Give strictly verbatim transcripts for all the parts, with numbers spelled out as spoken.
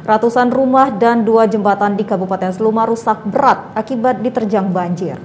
Ratusan rumah dan dua jembatan di Kabupaten Seluma rusak berat akibat diterjang banjir.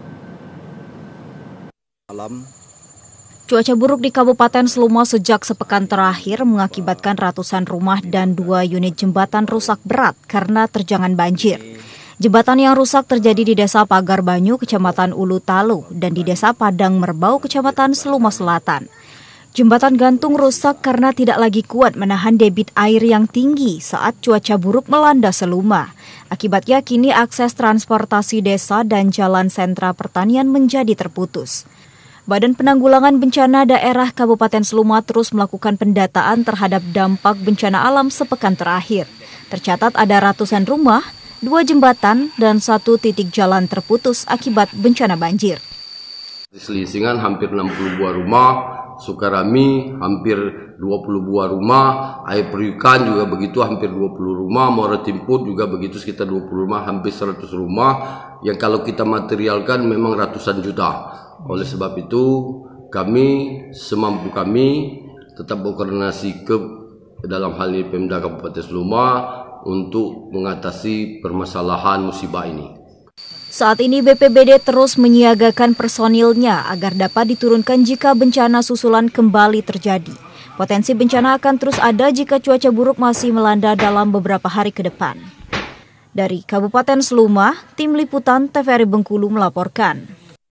Malam. Cuaca buruk di Kabupaten Seluma sejak sepekan terakhir mengakibatkan ratusan rumah dan dua unit jembatan rusak berat karena terjangan banjir. Jembatan yang rusak terjadi di Desa Pagar Banyu, Kecamatan Ulu Talu, dan di Desa Padang Merbau, Kecamatan Seluma Selatan. Jembatan gantung rusak karena tidak lagi kuat menahan debit air yang tinggi saat cuaca buruk melanda Seluma. Akibatnya kini akses transportasi desa dan jalan sentra pertanian menjadi terputus. Badan Penanggulangan Bencana Daerah Kabupaten Seluma terus melakukan pendataan terhadap dampak bencana alam sepekan terakhir. Tercatat ada ratusan rumah, dua jembatan, dan satu titik jalan terputus akibat bencana banjir. Di Selisingan hampir enam puluh buah rumah, Sukarami hampir dua puluh buah rumah, Air Periukan juga begitu hampir dua puluh rumah, Muara Timput juga begitu sekitar dua puluh rumah, hampir seratus rumah yang kalau kita materialkan memang ratusan juta. Oleh sebab itu kami semampu kami tetap berkoordinasi ke dalam hal ini Pemda Kabupaten Seluma untuk mengatasi permasalahan musibah ini. Saat ini B P B D terus menyiagakan personilnya agar dapat diturunkan jika bencana susulan kembali terjadi. Potensi bencana akan terus ada jika cuaca buruk masih melanda dalam beberapa hari ke depan. Dari Kabupaten Seluma, Tim Liputan T V R I Bengkulu melaporkan.